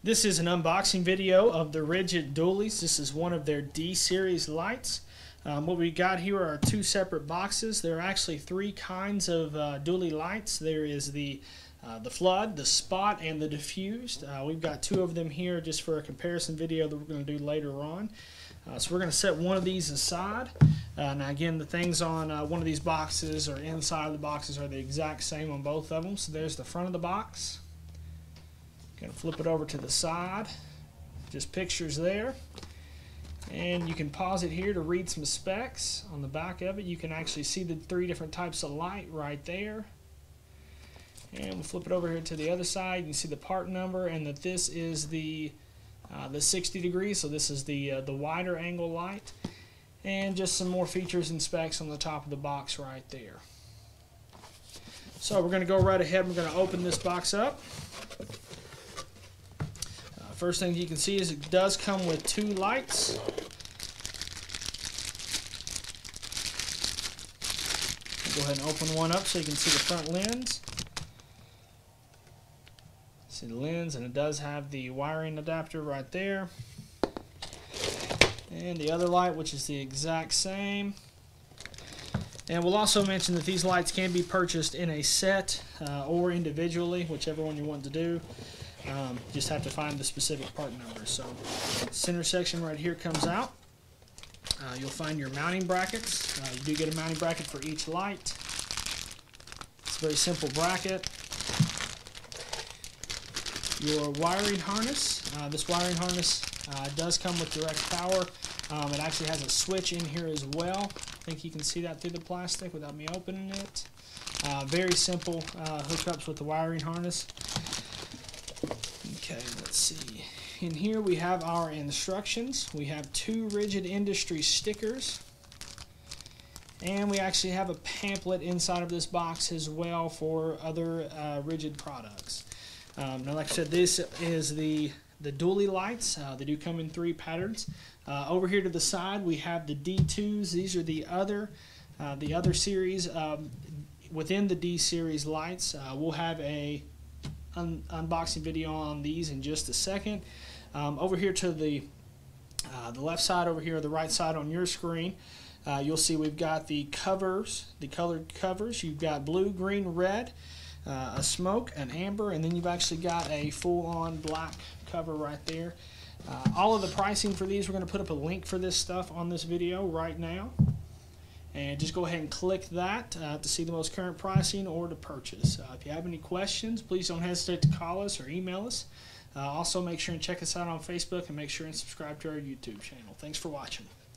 This is an unboxing video of the Rigid Dualies. This is one of their D series lights. What we got here are two separate boxes. There are actually three kinds of dually lights. There is the flood, the spot, and the diffused. We've got two of them here just for a comparison video that we're going to do later on. So we're going to set one of these aside. Now again, the things on one of these boxes or inside of the boxes are the exact same on both of them. So there's the front of the box. Going to flip it over to the side. Just pictures there. And you can pause it here to read some specs. On the back of it, you can actually see the three different types of light right there. And we'll flip it over here to the other side. You can see the part number and that this is the 60 degrees. So this is the wider angle light. And just some more features and specs on the top of the box right there. So we're going to go right ahead. We're going to open this box up. First thing you can see is it does come with two lights. Go ahead and open one up so you can see the front lens. See the lens, and it does have the wiring adapter right there. And the other light, which is the exact same. And we'll also mention that these lights can be purchased in a set or individually, whichever one you want to do. Just have to find the specific part number. So center section right here comes out. You'll find your mounting brackets. You do get a mounting bracket for each light. It's a very simple bracket. Your wiring harness. This wiring harness does come with direct power. It actually has a switch in here as well. I think you can see that through the plastic without me opening it. Very simple hookups with the wiring harness. Okay, let's see. In here we have our instructions. We have two Rigid Industries stickers. And we actually have a pamphlet inside of this box as well for other Rigid products. Now, like I said, this is the dually lights. They do come in three patterns. Over here to the side we have the D2s. These are the other series within the D series lights. We'll have a unboxing video on these in just a second. Over here to the left side, over here, the right side on your screen, you'll see we've got the covers, the colored covers. You've got blue, green, red, a smoke, an amber, and then you've actually got a full-on black cover right there. All of the pricing for these, we're going to put up a link for this stuff on this video right now. And just go ahead and click that to see the most current pricing or to purchase. If you have any questions, please don't hesitate to call us or email us. Also, make sure and check us out on Facebook and make sure and subscribe to our YouTube channel. Thanks for watching.